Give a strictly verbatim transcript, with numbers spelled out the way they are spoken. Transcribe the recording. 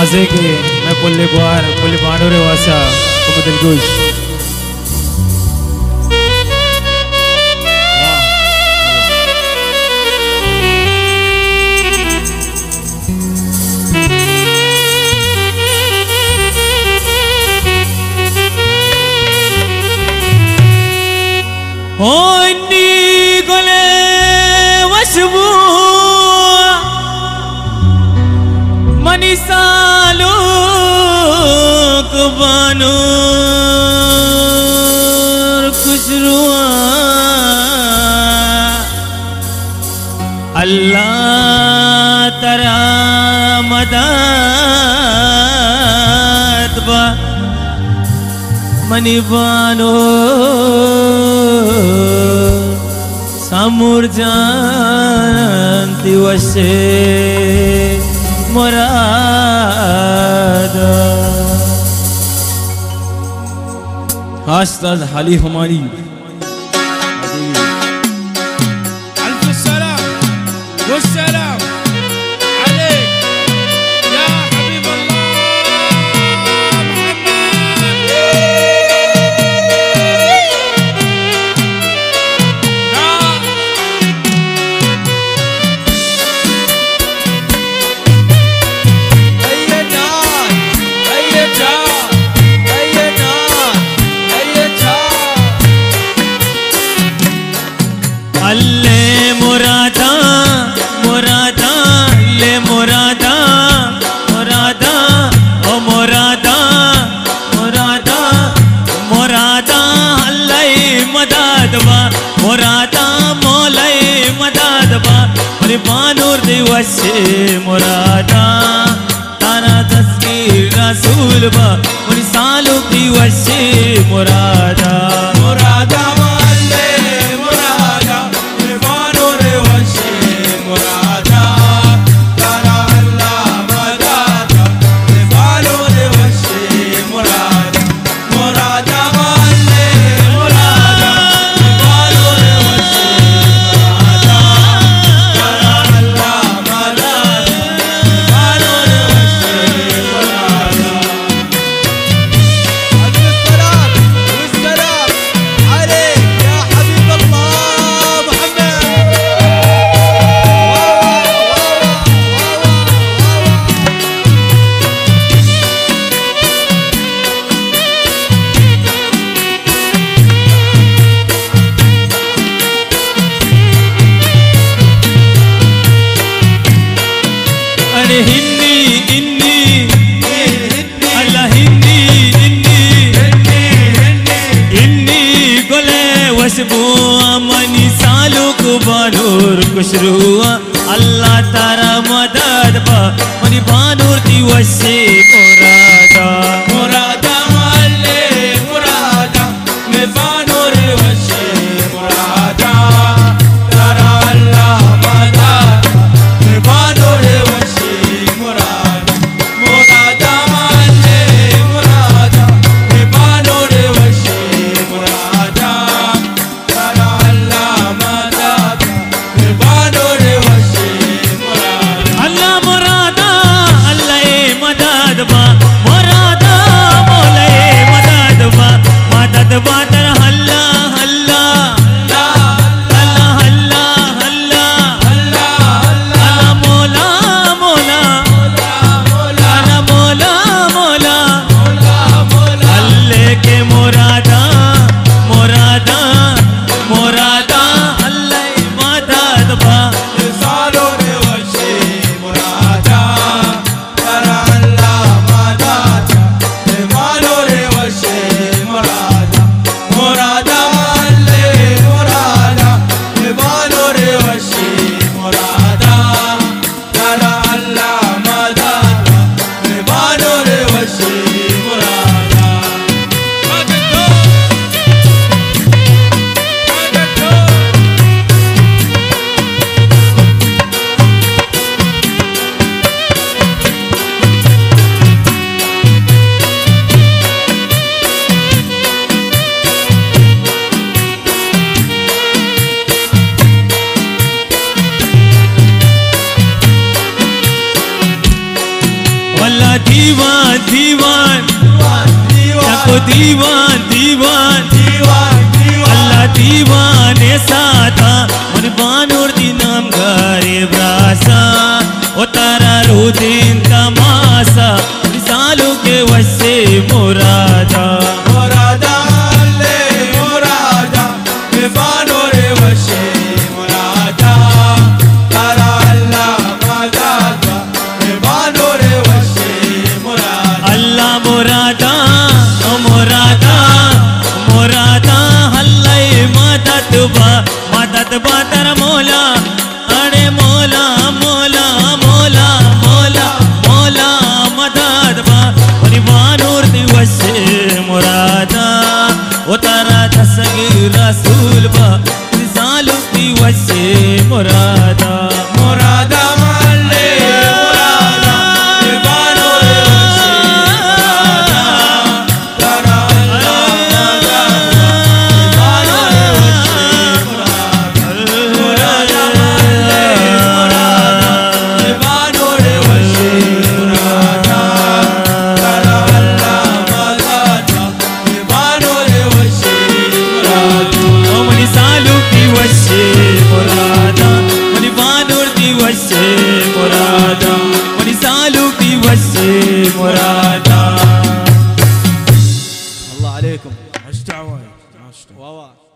वसे के मैं पुल्ले बुआर पुल्ले बानोरे वासा को दिलगुश होनी गले वशबू मनीषालो कुबानो खुशरुआ अल्लाह तरा मदद बा मनी बानो सामुर जानती वसे मुरादा हास्ताद हाली हमारी अल्फ सलाम वस्सलाम अलैक या हबीब अल्लाह अल्ले मुरादा मुरादा ले मुरादा मुरादा ओ मुरादा मुरादा मुरादा अल्लाह मदद बा मुरादा मौलाई मदद बा मनी बानूर दिवसे मुरादा तारा तस्कीर रसूल बा मनी सालू दिवसे मुरादा मुरादा हिन्नी इन्नी अल्लाह हिन्नी इन्नी इन्नी गोले वशबू मनी सालू कुबानूर कुशरुआ अल्लाह तारा मदद बा मनी बानूर दिवसे मुरादा मुरादा अल्ले मुरादा में बानूर वशे मुरादा तारा अल्लाह मदद में बानूर वशे मुरादा दीवान दीवान जाको दीवान दीवान अल्लाह दीवाने साथा मन बानूर दी नाम घरे ब्रासा ओ तारा रुदीन तमासा सालों के वसे मुरादा मुरादा ले मुरादा बानूर वसे मुरादा तारा अल्लाह मदद बानूर वसे मुरादा अल्लाह मुरादा ओ मुरादा मुरादा हल्लाई मदद बा मदद बा तारा मौला अरे मौला मौला मौला मौला मौला मदद बा बानूर दिवसे मुरादा ओ तारा तसगीर रसूल बा सालू दिवसे मुरादा मुरादा ले मुरादा बानूर वसे मुरादा तारा अल्लाह मदद बानूर वसे मुरादा मुरादा ले मुरादा बानूर वसे मुरादा तारा अल्लाह मदद बानूर वसे मुरादा ओ मनी सालू दिवसे मुरादा मनी बानूर दिवसे मुरादा मनी सालू दिवसे मुरादा الله عليكم ايش دعوه؟ واوا